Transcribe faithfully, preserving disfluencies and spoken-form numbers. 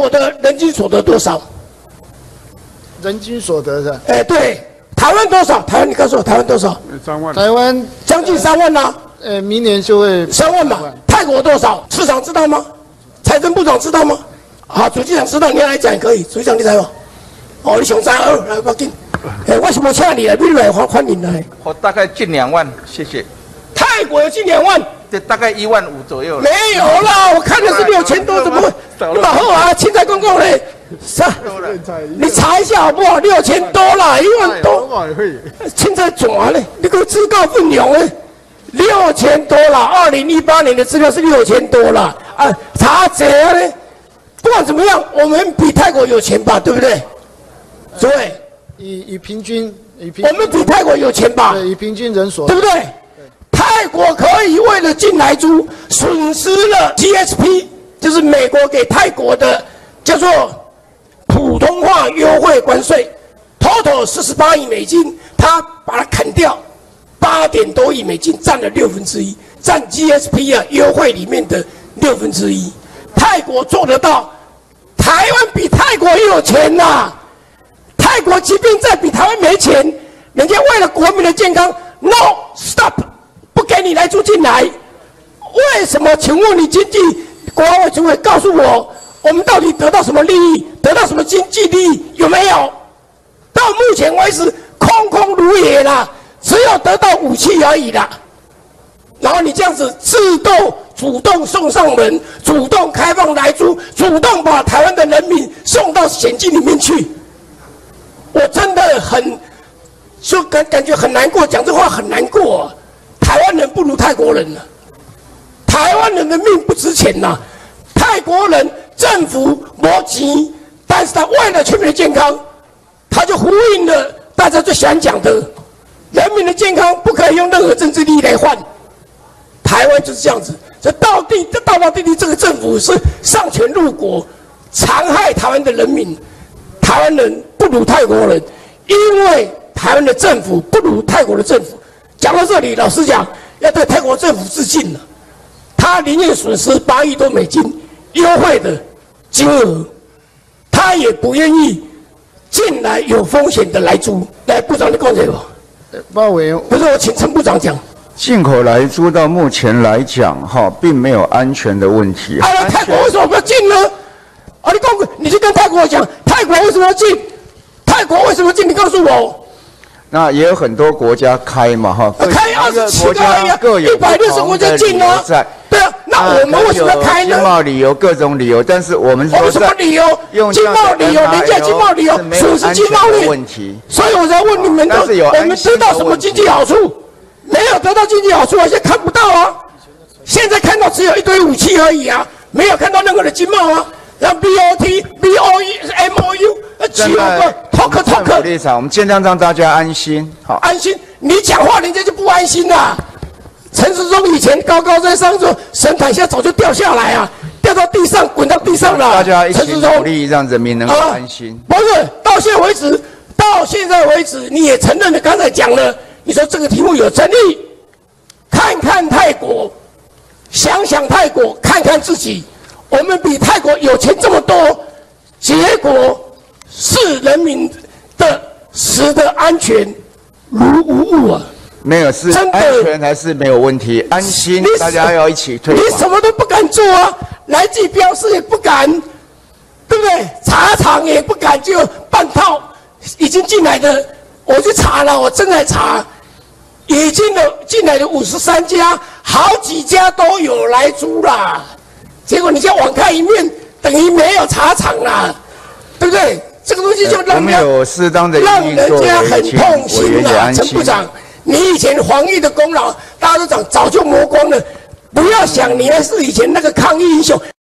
国的人均所得多少？ 人均所得的。 哎，对，台湾多少？台湾，你告诉我，台湾多少？ 三万。 台湾将近三万呐。 呃，明年就会三万嘛。泰国多少？市长知道吗？财政部长知道吗？好，主机长知道，你要来讲也可以。主机长你知道吗？哦，你想三二来，不要紧。哎，为什么请你来？你来欢欢迎来。 我大概近两万，谢谢。 泰国有近两万。 对，大概一万五左右。 没有啦，我看的是六千多，怎么会？你往后啊，青菜公公嘞，是啊，你查一下好不好？六千多啦，一万多，青菜转嘞，你给我自告奋勇嘞，六千多啦，二零一八年的资料是六千多啦，啊，查谁嘞？不管怎么样，我们比泰国有钱吧，对不对？对， 以以平均，以平均， 我们比泰国有钱吧？ 对，以平均人所， 对不对？泰国可以为了进来猪，损失了 G S P， 就是美国给泰国的叫做普通话优惠关税 ，total 四十八亿美金，他把它砍掉八点多亿美金，占了六分之一，占 G S P 啊优惠里面的六分之一。泰国做得到，台湾比泰国有钱呐、啊。泰国即便再比台湾没钱，人家为了国民的健康 ，no stop。不给你来猪进来，为什么？请问你经济国安委主委告诉我，我们到底得到什么利益？得到什么经济利益？有没有？到目前为止空空如也啦，只有得到武器而已啦。然后你这样子自动主动送上门，主动开放来猪，主动把台湾的人民送到险境里面去，我真的很就感感觉很难过，讲这话很难过、啊。台湾人不如泰国人了，台湾人的命不值钱呐、啊。泰国人政府没钱，但是他为了全民的健康，他就呼应了大家最喜欢讲的，人民的健康不可以用任何政治利益来换。台湾就是这样子，这到底这道道地地，这个政府是上权入国，残害台湾的人民。台湾人不如泰国人，因为台湾的政府不如泰国的政府。讲到这里，老实讲，要对泰国政府致敬了。他宁愿损失八亿多美金优惠的金额，他也不愿意进来有风险的来猪。来，部长，你讲这个。 报委员， 不是我请陈部长讲。 进口来猪到目前来讲，哈，并没有安全的问题。 啊，那泰国为什么不要进呢？啊，你讲，你去跟泰国讲，泰国为什么要进？泰国为什么进？你告诉我。 那也有很多国家开嘛，哈， 开二十七个而已啊，一百六十国家进啊。对啊，那我们为什么要开呢？ 经贸理由各种理由，但是我们说我们什么理由？经贸理由，人家经贸理由，损失经贸率问题。 所以我才问你们的，我们得到什么经济好处？没有得到经济好处啊，现在看不到啊。现在看到只有一堆武器而已啊，没有看到任何的经贸啊。让 B O T、B O E、M O U， 呃，九个 talk talk。 立场，我们尽量让大家安心。好， 安心。你讲话，人家就不安心啦。陈时中以前高高在上说，神台下早就掉下来啊，掉到地上，滚到地上了。 大家一起努力，让人民能够安心。 不是，到现在为止，到现在为止，你也承认了，刚才讲了，你说这个题目有争议。看看泰国，想想泰国，看看自己。我们比泰国有钱这么多，结果是人民的食的安全如无物啊！ 没有，是安全还是没有问题？安心，大家要一起推广。 你什么都不敢做啊，来记标示也不敢，对不对？茶厂也不敢，就半套已经进来的，我去查了，我正在查，已经的进来的五十三家，好几家都有来租啦。结果你现在网开一面，等于没有茶厂啦，对不对？这个东西就让人有适当的让人家很痛心啦。陈部长，你以前防疫的功劳，大家都讲早就磨光了，不要想你还是以前那个抗疫英雄。